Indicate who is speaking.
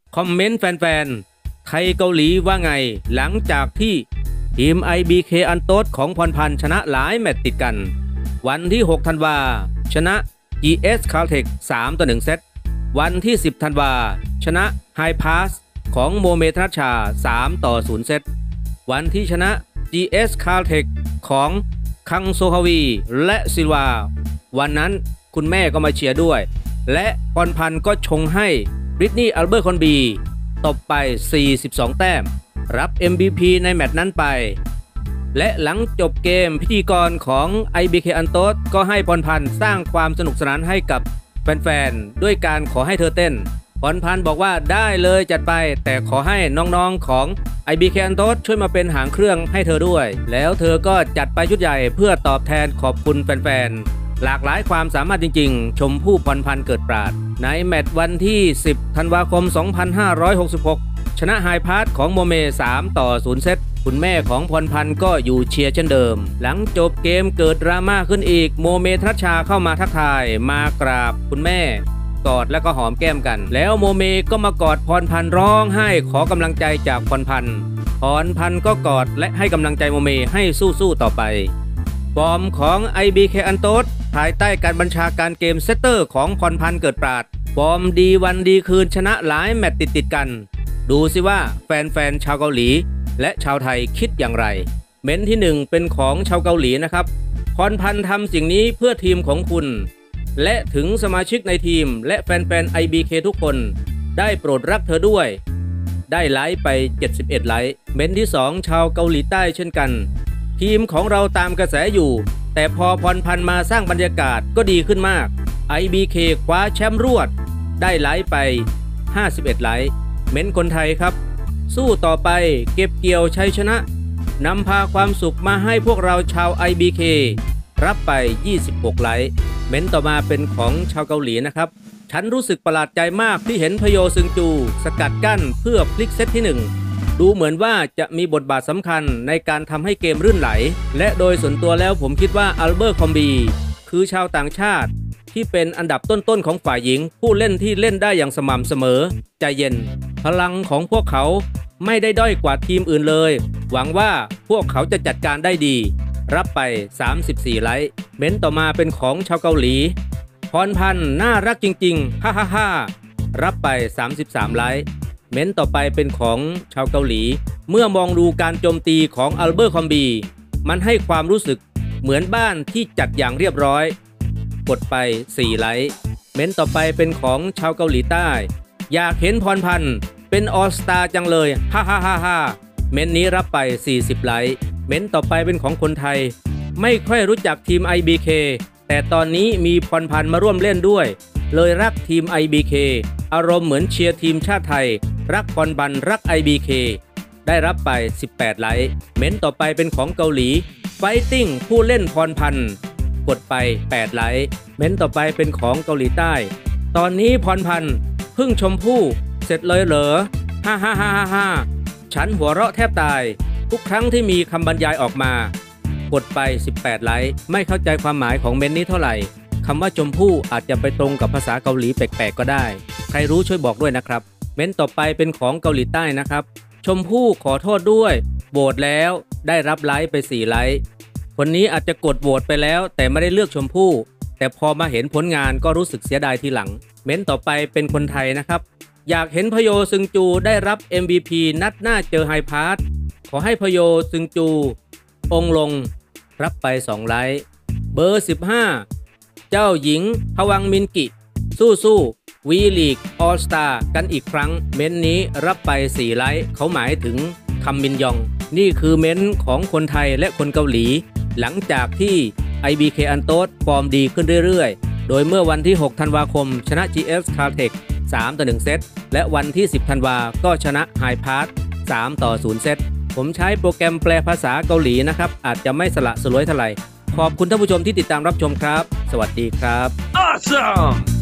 Speaker 1: คอมเมนต์แฟนๆไทยเกาหลีว่าไงหลังจากที่ทีม IBK อันโต๊ดของพรพันธ์ชนะหลายแมตช์ติดกันวันที่6ธันวาชนะ GS Caltech 3-1 เซตวันที่10ธันวาชนะ High Pass ของโมเมธนัชชา3-0 เซตวันที่ชนะ GS Caltech ของคังโซฮาวีและซิลวาวันนั้นคุณแม่ก็มาเชียร์ด้วยและพรพันธ์ก็ชงให้บริตนีย์อัลเบอร์คอนบีตบไป42แต้มรับ MVP ในแมตช์นั้นไปและหลังจบเกมพิธีกรของ IBK อันโต๊ดก็ให้พรพันธ์สร้างความสนุกสนานให้กับแฟนๆด้วยการขอให้เธอเต้นพรพันธ์บอกว่าได้เลยจัดไปแต่ขอให้น้องๆของ IBK อันโต๊ดช่วยมาเป็นหางเครื่องให้เธอด้วยแล้วเธอก็จัดไปชุดใหญ่เพื่อตอบแทนขอบคุณแฟนๆหลากหลายความสามารถจริงๆชมพู่พรพันธ์เกิดปราดในแมตช์วันที่10ธันวาคม2566ชนะไฮพาสของโมเม3-0 เซตคุณแม่ของพรพันธ์ก็อยู่เชียร์เช่นเดิมหลังจบเกมเกิดดราม่าขึ้นอีกโมเมธนัชชาเข้ามาทักทายมากราบคุณแม่กอดแล้วก็หอมแก้มกันแล้วโมเมก็มากอดพรพันธ์ร้องไห้ขอกำลังใจจากพรพันธ์ก็กอดและให้กำลังใจโมเมให้สู้ๆต่อไปฟอร์มของ IBK อันโต๊ดภายใต้การบัญชาการเกมเซตเตอร์ของพรพันธ์เกิดปราดฟอร์มดีวันดีคืนชนะหลายแมตช์ติดกันดูสิว่าแฟนๆชาวเกาหลีและชาวไทยคิดอย่างไรเม้นที่1เป็นของชาวเกาหลีนะครับพรพันธ์ทำสิ่งนี้เพื่อทีมของคุณและถึงสมาชิกในทีมและแฟนๆ IBK ทุกคนได้โปรดรักเธอด้วยได้ไลค์ไป71ไลค์เม้นที่2ชาวเกาหลีใต้เช่นกันทีมของเราตามกระแสอยู่แต่พอพรพันธ์มาสร้างบรรยากาศก็ดีขึ้นมาก IBK คว้าแชมป์รวดได้ไลค์ไป51ไลค์เม้นคนไทยครับสู้ต่อไปเก็บเกี่ยวชัยชนะนำพาความสุขมาให้พวกเราชาว IBK รับไป26ไลค์เม้นต่อมาเป็นของชาวเกาหลีนะครับฉันรู้สึกประหลาดใจมากที่เห็นพโยซึงจูสกัดกั้นเพื่อพลิกเซตที่1ดูเหมือนว่าจะมีบทบาทสำคัญในการทำให้เกมรื่นไหลและโดยส่วนตัวแล้วผมคิดว่าอัลเบอร์คอมบีคือชาวต่างชาติที่เป็นอันดับต้นๆของฝ่ายหญิงผู้เล่นที่เล่นได้อย่างสม่ำเสมอใจเย็นพลังของพวกเขาไม่ได้ด้อยกว่าทีมอื่นเลยหวังว่าพวกเขาจะจัดการได้ดีรับไป34ไลค์เม้นต่อมาเป็นของชาวเกาหลีพรพันธ์น่ารักจริงๆฮ่าฮ่าฮ่ารับไป33ไลค์เม้นต่อไปเป็นของชาวเกาหลีเมื่อมองดูการโจมตีของอัลเบอร์คอมบีมันให้ความรู้สึกเหมือนบ้านที่จัดอย่างเรียบร้อยกดไป4ไลค์เม้นต่อไปเป็นของชาวเกาหลีใต้อยากเห็นพรพันธ์เป็นออลสตาร์จังเลยฮ่าฮ่าฮ่าฮ่าเม้นนี้รับไป40ไลค์เม้นต่อไปเป็นของคนไทยไม่ค่อยรู้จักทีม IBK แต่ตอนนี้มีพรพันธ์มาร่วมเล่นด้วยเลยรักทีม IBK อารมณ์เหมือนเชียร์ทีมชาติไทยรักพรพันธ์รัก IBK ได้รับไป18ไลค์เม้นต่อไปเป็นของเกาหลีไฟติ้งผู้เล่นพรพันธ์กดไป8ไลค์เม้นต่อไปเป็นของเกาหลีใต้ตอนนี้พรพันธ์พึ่งชมพู่เสร็จเลยเหรอฮ่าฮ่าฮ่าฮ่าฉันหัวเราะแทบตายทุกครั้งที่มีคำบรรยายออกมากดไป18ไลค์ไม่เข้าใจความหมายของเม้นนี้เท่าไหร่คำว่าชมพู่อาจจะไปตรงกับภาษาเกาหลีแปลกๆก็ได้ใครรู้ช่วยบอกด้วยนะครับเม้นต่อไปเป็นของเกาหลีใต้นะครับชมพู่ขอโทษด้วยโหวตแล้วได้รับไลค์ไป4ไลค์คนนี้อาจจะกดโหวตไปแล้วแต่ไม่ได้เลือกชมพู่แต่พอมาเห็นผลงานก็รู้สึกเสียดายทีหลังเม้นต่อไปเป็นคนไทยนะครับอยากเห็นพโยซึงจูได้รับ MVP นัดหน้าเจอไฮพาสขอให้พโยซึงจูองลงรับไป2ไลค์เบอร์15เจ้าหญิงพวังมินกิสู้วีลีกออลสตาร์กันอีกครั้งเม้นนี้รับไป4ไลค์เขาหมายถึงคัมมินยองนี่คือเม้นของคนไทยและคนเกาหลีหลังจากที่ IBK อันโต๊ดฟอร์มดีขึ้นเรื่อยๆโดยเมื่อวันที่6ธันวาคมชนะ GS Caltech 3-1 เซตและวันที่10ธันวาก็ชนะ High Pass 3-0 เซตผมใช้โปรแกรมแปลภาษาเกาหลีนะครับอาจจะไม่สละสลวยเท่าไหร่ขอบคุณท่านผู้ชมที่ติดตามรับชมครับสวัสดีครับ
Speaker 2: Awesome